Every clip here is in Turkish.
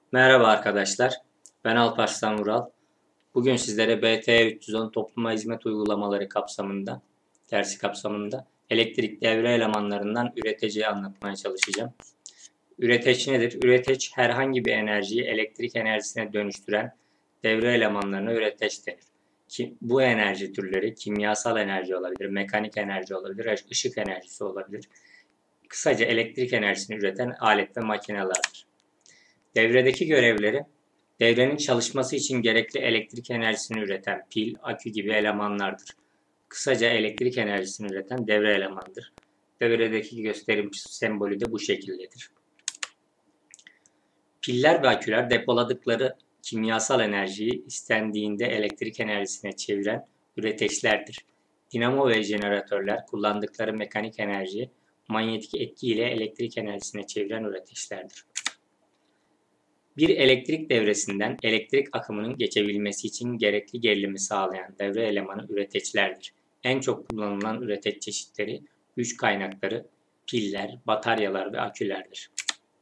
Merhaba arkadaşlar, ben Alparslan Vural. Bugün sizlere BT 310 topluma hizmet uygulamaları dersi kapsamında elektrik devre elemanlarından üreticiyi anlatmaya çalışacağım. Üreteç nedir? Üreteç herhangi bir enerjiyi elektrik enerjisine dönüştüren devre elemanlarına üreteç denir. Bu enerji türleri kimyasal enerji olabilir, mekanik enerji olabilir, ışık enerjisi olabilir. Kısaca elektrik enerjisini üreten alet ve makinelerdir. Devredeki görevleri, devrenin çalışması için gerekli elektrik enerjisini üreten pil, akü gibi elemanlardır. Kısaca elektrik enerjisini üreten devre elemanıdır. Devredeki gösterim sembolü de bu şekildedir. Piller ve aküler depoladıkları kimyasal enerjiyi istendiğinde elektrik enerjisine çeviren üreteçlerdir. Dinamo ve jeneratörler kullandıkları mekanik enerjiyi manyetik etki ile elektrik enerjisine çeviren üreteçlerdir. Bir elektrik devresinden elektrik akımının geçebilmesi için gerekli gerilimi sağlayan devre elemanı üreteçlerdir. En çok kullanılan üreteç çeşitleri güç kaynakları, piller, bataryalar ve akülerdir.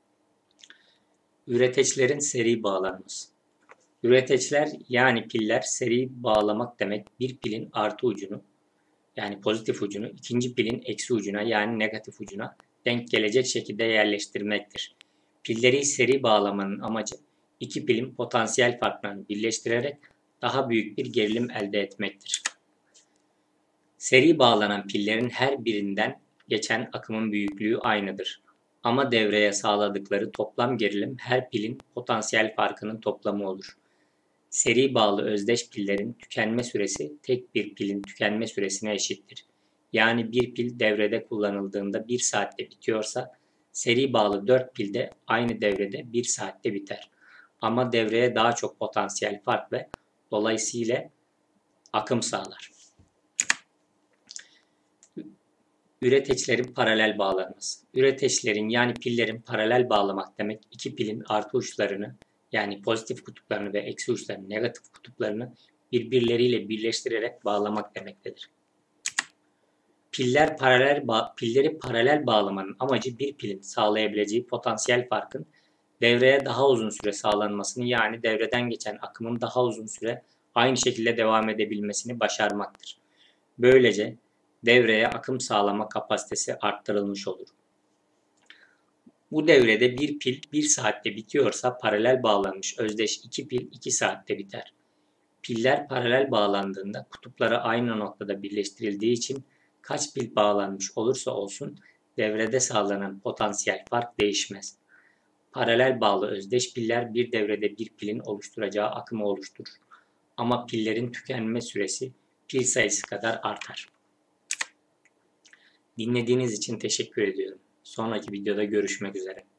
Üreteçlerin seri bağlanması. Üreteçler yani piller seri bağlamak demek, bir pilin artı ucunu yani pozitif ucunu ikinci pilin eksi ucuna yani negatif ucuna denk gelecek şekilde yerleştirmektir. Pilleri seri bağlamanın amacı iki pilin potansiyel farklarını birleştirerek daha büyük bir gerilim elde etmektir. Seri bağlanan pillerin her birinden geçen akımın büyüklüğü aynıdır. Ama devreye sağladıkları toplam gerilim her pilin potansiyel farkının toplamı olur. Seri bağlı özdeş pillerin tükenme süresi tek bir pilin tükenme süresine eşittir. Yani bir pil devrede kullanıldığında 1 saatte bitiyorsa, seri bağlı 4 pil de aynı devrede 1 saatte biter. Ama devreye daha çok potansiyel fark ve dolayısıyla akım sağlar. Üreteçlerin paralel bağlanması. Üreteçlerin yani pillerin paralel bağlamak demek, iki pilin artı uçlarını yani pozitif kutuplarını ve eksi uçlarını, negatif kutuplarını birbirleriyle birleştirerek bağlamak demektedir. Pilleri paralel bağlamanın amacı bir pilin sağlayabileceği potansiyel farkın devreye daha uzun süre sağlanmasını yani devreden geçen akımın daha uzun süre aynı şekilde devam edebilmesini başarmaktır. Böylece devreye akım sağlama kapasitesi arttırılmış olur. Bu devrede bir pil 1 saatte bitiyorsa paralel bağlanmış özdeş 2 pil 2 saatte biter. Piller paralel bağlandığında kutupları aynı noktada birleştirildiği için kaç pil bağlanmış olursa olsun devrede sağlanan potansiyel fark değişmez. Paralel bağlı özdeş piller bir devrede bir pilin oluşturacağı akımı oluşturur. Ama pillerin tükenme süresi pil sayısı kadar artar. Dinlediğiniz için teşekkür ediyorum. Sonraki videoda görüşmek üzere.